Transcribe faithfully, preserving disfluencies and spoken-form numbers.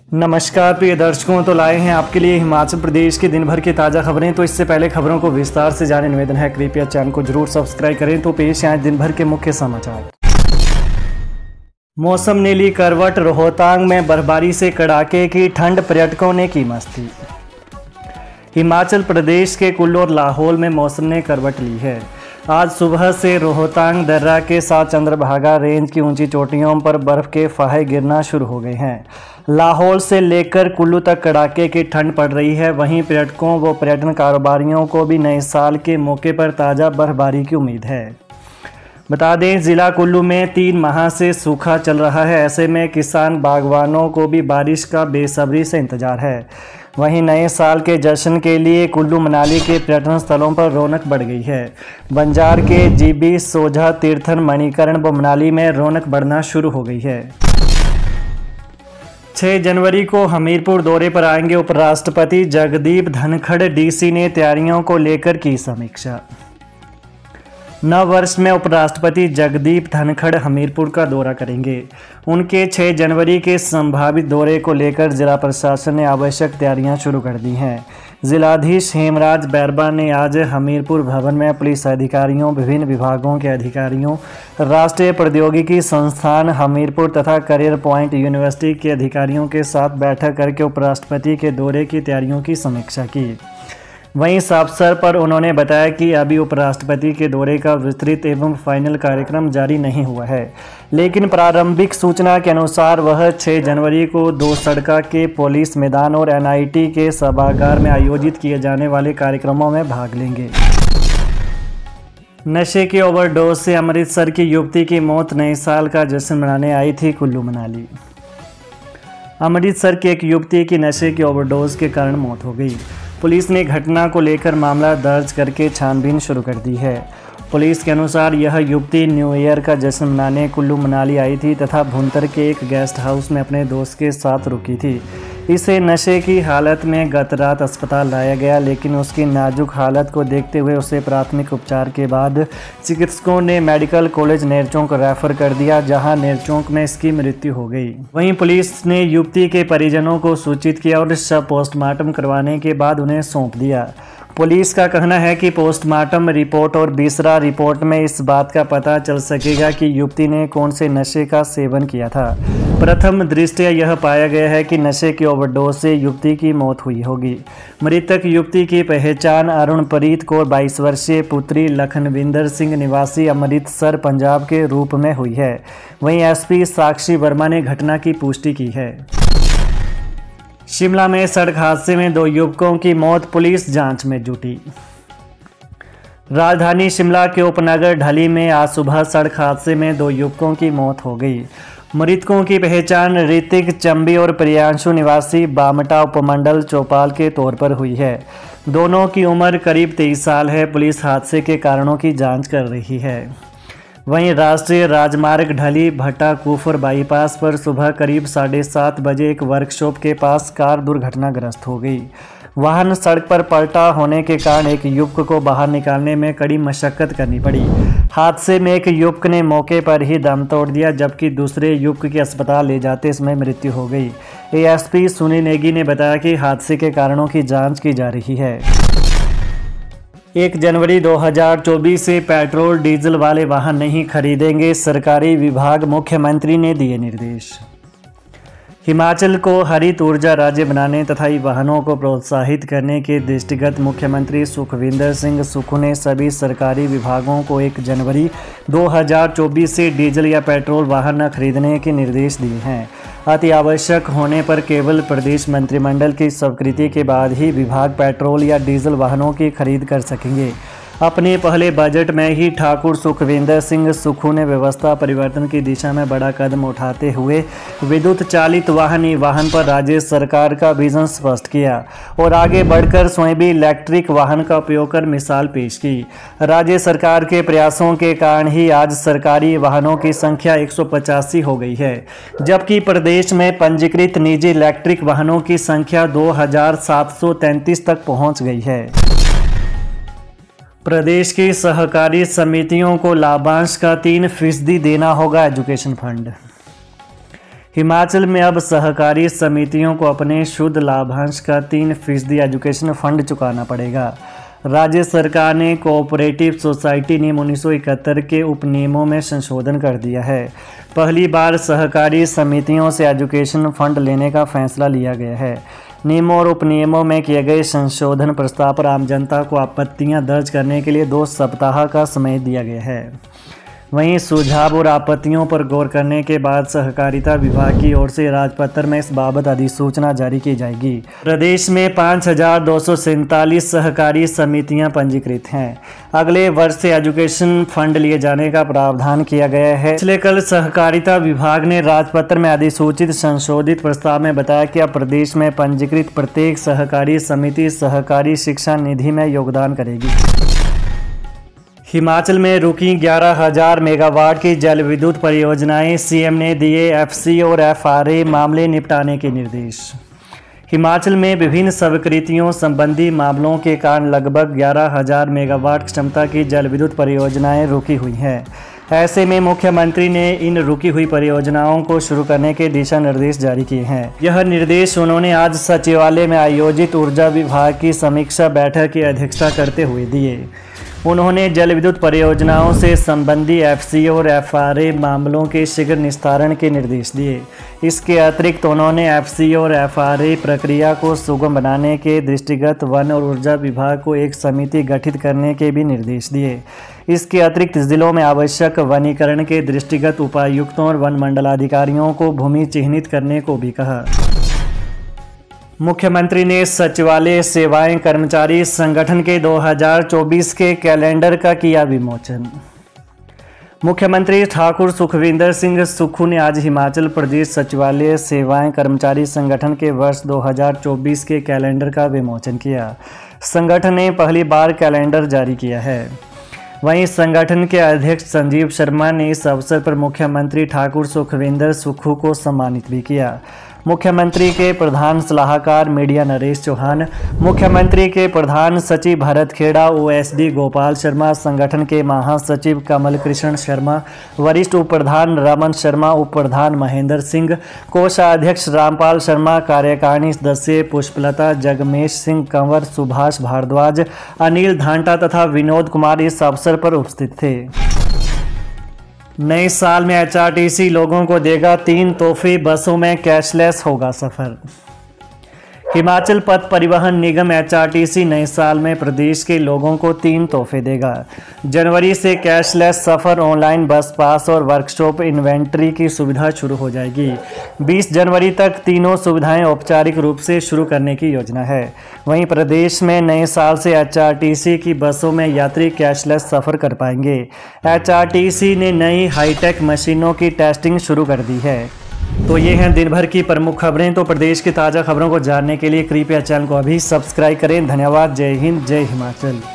नमस्कार प्रिय दर्शकों, तो लाए हैं आपके लिए हिमाचल प्रदेश के दिन भर की ताज़ा खबरें। तो इससे पहले खबरों को विस्तार से जाने निवेदन है, कृपया चैनल को जरूर सब्सक्राइब करें। तो पेश है आज दिन भर के मुख्य समाचार। मौसम ने ली करवट, रोहतांग में बर्फबारी से कड़ाके की ठंड, पर्यटकों ने की मस्ती। हिमाचल प्रदेश के कुल्लू और लाहौल में मौसम ने करवट ली है। आज सुबह से रोहतांग दर्रा के साथ चंद्रभागा रेंज की ऊंची चोटियों पर बर्फ के फाहे गिरना शुरू हो गए हैं। लाहौल से लेकर कुल्लू तक कड़ाके की ठंड पड़ रही है। वहीं पर्यटकों व पर्यटन कारोबारियों को भी नए साल के मौके पर ताज़ा बर्फबारी की उम्मीद है। बता दें, ज़िला कुल्लू में तीन माह से सूखा चल रहा है। ऐसे में किसान बागवानों को भी बारिश का बेसब्री से इंतजार है। वहीं नए साल के जश्न के लिए कुल्लू मनाली के पर्यटन स्थलों पर रौनक बढ़ गई है। बंजार के जीबी, सोझा, तीर्थन, मणिकर्ण व मनाली में रौनक बढ़ना शुरू हो गई है। छह जनवरी को हमीरपुर दौरे पर आएंगे उपराष्ट्रपति जगदीप धनखड़। डीसी ने तैयारियों को लेकर की समीक्षा। नव वर्ष में उपराष्ट्रपति जगदीप धनखड़ हमीरपुर का दौरा करेंगे। उनके छह जनवरी के संभावित दौरे को लेकर जिला प्रशासन ने आवश्यक तैयारियां शुरू कर दी हैं। जिलाधीश हेमराज बैरबा ने आज हमीरपुर भवन में पुलिस अधिकारियों, विभिन्न विभागों के अधिकारियों, राष्ट्रीय प्रौद्योगिकी संस्थान हमीरपुर तथा करियर पॉइंट यूनिवर्सिटी के अधिकारियों के साथ बैठक करके उपराष्ट्रपति के दौरे की तैयारियों की समीक्षा की। वहीं इस अवसर पर उन्होंने बताया कि अभी उपराष्ट्रपति के दौरे का विस्तृत एवं फाइनल कार्यक्रम जारी नहीं हुआ है, लेकिन प्रारंभिक सूचना के अनुसार वह छह जनवरी को दो सड़का के पुलिस मैदान और एनआईटी के सभागार में आयोजित किए जाने वाले कार्यक्रमों में भाग लेंगे। नशे के ओवरडोज से अमृतसर की युवती की मौत। नए साल का जश्न मनाने आई थी कुल्लू मनाली। अमृतसर की एक युवती की नशे के ओवरडोज के कारण मौत हो गई। पुलिस ने घटना को लेकर मामला दर्ज करके छानबीन शुरू कर दी है। पुलिस के अनुसार यह युवती न्यू ईयर का जश्न मनाने कुल्लू मनाली आई थी तथा भुंतर के एक गेस्ट हाउस में अपने दोस्त के साथ रुकी थी। इसे नशे की हालत में गत रात अस्पताल लाया गया, लेकिन उसकी नाजुक हालत को देखते हुए उसे प्राथमिक उपचार के बाद चिकित्सकों ने मेडिकल कॉलेज नेरचौक रेफर कर दिया, जहां नेरचौक में इसकी मृत्यु हो गई। वहीं पुलिस ने युवती के परिजनों को सूचित किया और शव पोस्टमार्टम करवाने के बाद उन्हें सौंप दिया। पुलिस का कहना है कि पोस्टमार्टम रिपोर्ट और बीसरा रिपोर्ट में इस बात का पता चल सकेगा कि युवती ने कौन से नशे का सेवन किया था। प्रथम दृष्टया यह पाया गया है कि नशे की ओवरडोज से युवती की मौत हुई होगी। मृतक युवती की पहचान अरुणप्रीत कौर बाईस वर्षीय पुत्री लखनविंदर सिंह निवासी अमृतसर पंजाब के रूप में हुई है। वहीं एसपी साक्षी वर्मा ने घटना की पुष्टि की है। शिमला में सड़क हादसे में दो युवकों की मौत, पुलिस जांच में जुटी। राजधानी शिमला के उपनगर ढली में आज सुबह सड़क हादसे में दो युवकों की मौत हो गई। मृतकों की पहचान ऋतिक चंबी और प्रियांशु निवासी बामटा उपमंडल चौपाल के तौर पर हुई है। दोनों की उम्र करीब तेईस साल है। पुलिस हादसे के कारणों की जांच कर रही है। वहीं राष्ट्रीय राजमार्ग ढली भट्टा कुफर बाईपास पर सुबह करीब साढ़े सात बजे एक वर्कशॉप के पास कार दुर्घटनाग्रस्त हो गई। वाहन सड़क पर पलटा होने के कारण एक युवक को बाहर निकालने में कड़ी मशक्कत करनी पड़ी। हादसे में एक युवक ने मौके पर ही दम तोड़ दिया, जबकि दूसरे युवक की अस्पताल ले जाते समय मृत्यु हो गई। एएसपी सुनील नेगी ने बताया कि हादसे के कारणों की जाँच की जा रही है। एक जनवरी दो हज़ार चौबीस से पेट्रोल डीजल वाले वाहन नहीं खरीदेंगे सरकारी विभाग, मुख्यमंत्री ने दिए निर्देश। हिमाचल को हरित ऊर्जा राज्य बनाने तथा ई वाहनों को प्रोत्साहित करने के दृष्टिगत मुख्यमंत्री सुखविंदर सिंह सुक्खू ने सभी सरकारी विभागों को एक जनवरी दो हज़ार चौबीस से डीजल या पेट्रोल वाहन न खरीदने के निर्देश दिए हैं। अति आवश्यक होने पर केवल प्रदेश मंत्रिमंडल की स्वीकृति के बाद ही विभाग पेट्रोल या डीजल वाहनों की खरीद कर सकेंगे। अपने पहले बजट में ही ठाकुर सुखविंदर सिंह सुक्खू ने व्यवस्था परिवर्तन की दिशा में बड़ा कदम उठाते हुए विद्युत चालित वाहन ई वाहन पर राज्य सरकार का विजन स्पष्ट किया और आगे बढ़कर स्वयं भी इलेक्ट्रिक वाहन का उपयोग कर मिसाल पेश की। राज्य सरकार के प्रयासों के कारण ही आज सरकारी वाहनों की संख्या एक सौ पचासी हो गई है, जबकि प्रदेश में पंजीकृत निजी इलेक्ट्रिक वाहनों की संख्या दो हजार सात सौ तैंतीस तक पहुँच गई है। प्रदेश की सहकारी समितियों को लाभांश का तीन फीसदी देना होगा एजुकेशन फंड। हिमाचल में अब सहकारी समितियों को अपने शुद्ध लाभांश का तीन फीसदी एजुकेशन फंड चुकाना पड़ेगा। राज्य सरकार ने कोऑपरेटिव सोसाइटी नियम उन्नीस सौ इकहत्तर के उपनियमों में संशोधन कर दिया है। पहली बार सहकारी समितियों से एजुकेशन फंड लेने का फैसला लिया गया है। नियमों और उपनियमों में किए गए संशोधन प्रस्ताव पर आम जनता को आपत्तियां दर्ज करने के लिए दो सप्ताह का समय दिया गया है। वहीं सुझाव और आपत्तियों पर गौर करने के बाद सहकारिता विभाग की ओर से राजपत्र में इस बाबत अधिसूचना जारी की जाएगी। प्रदेश में पाँच हजार दो सौ सैंतालीस सहकारी समितियां पंजीकृत हैं। अगले वर्ष से एजुकेशन फंड लिए जाने का प्रावधान किया गया है। पिछले कल सहकारिता विभाग ने राजपत्र में अधिसूचित संशोधित प्रस्ताव में बताया कि अब प्रदेश में पंजीकृत प्रत्येक सहकारी समिति सहकारी शिक्षा निधि में योगदान करेगी। हिमाचल में रुकी ग्यारह हज़ार मेगावाट की जल विद्युत परियोजनाएं, सीएम ने दिए एफसी और एफआरए मामले निपटाने के निर्देश। हिमाचल में विभिन्न स्वीकृतियों संबंधी मामलों के कारण लगभग ग्यारह हज़ार मेगावाट क्षमता की जल विद्युत परियोजनाएं रुकी हुई हैं। ऐसे में मुख्यमंत्री ने इन रुकी हुई परियोजनाओं को शुरू करने के दिशा निर्देश जारी किए हैं। यह निर्देश उन्होंने आज सचिवालय में आयोजित ऊर्जा विभाग की समीक्षा बैठक की अध्यक्षता करते हुए दिए। उन्होंने जल विद्युत परियोजनाओं से संबंधी एफसी और एफआरए मामलों के शीघ्र निस्तारण के निर्देश दिए। इसके अतिरिक्त उन्होंने एफसी और एफआरए प्रक्रिया को सुगम बनाने के दृष्टिगत वन और ऊर्जा विभाग को एक समिति गठित करने के भी निर्देश दिए। इसके अतिरिक्त जिलों में आवश्यक वनीकरण के दृष्टिगत उपायुक्तों और वन मंडलाधिकारियों को भूमि चिन्हित करने को भी कहा। मुख्यमंत्री ने सचिवालय सेवाएं कर्मचारी संगठन के दो हज़ार चौबीस के कैलेंडर का किया विमोचन। मुख्यमंत्री ठाकुर सुखविंदर सिंह सुक्खू ने आज हिमाचल प्रदेश सचिवालय सेवाएं कर्मचारी संगठन के वर्ष दो हज़ार चौबीस के कैलेंडर का विमोचन किया। संगठन ने पहली बार कैलेंडर जारी किया है। वहीं संगठन के अध्यक्ष संजीव शर्मा ने इस अवसर पर मुख्यमंत्री ठाकुर सुखविंदर सुक्खू को सम्मानित भी किया। मुख्यमंत्री के प्रधान सलाहकार मीडिया नरेश चौहान, मुख्यमंत्री के प्रधान सचिव भरत खेड़ा, ओएसडी गोपाल शर्मा, संगठन के महासचिव कमल कृष्ण शर्मा, वरिष्ठ उप प्रधान रमन शर्मा, उप प्रधान महेंद्र सिंह, कोषाध्यक्ष रामपाल शर्मा, कार्यकारिणी सदस्य पुष्पलता, जगमेश सिंह कंवर, सुभाष भारद्वाज, अनिल धांटा तथा विनोद कुमार इस अवसर पर उपस्थित थे। नए साल में एचआरटीसी लोगों को देगा तीन तोहफे, बसों में कैशलेस होगा सफर। हिमाचल पथ परिवहन निगम एचआरटीसी नए साल में प्रदेश के लोगों को तीन तोहफे देगा। जनवरी से कैशलेस सफ़र, ऑनलाइन बस पास और वर्कशॉप इन्वेंट्री की सुविधा शुरू हो जाएगी। बीस जनवरी तक तीनों सुविधाएं औपचारिक रूप से शुरू करने की योजना है। वहीं प्रदेश में नए साल से एचआरटीसी की बसों में यात्री कैशलेस सफ़र कर पाएंगे। एचआरटीसी ने नई हाईटेक मशीनों की टेस्टिंग शुरू कर दी है। तो ये हैं दिन भर की प्रमुख खबरें। तो प्रदेश की ताज़ा खबरों को जानने के लिए कृपया चैनल को अभी सब्सक्राइब करें। धन्यवाद। जय हिंद, जय हिमाचल।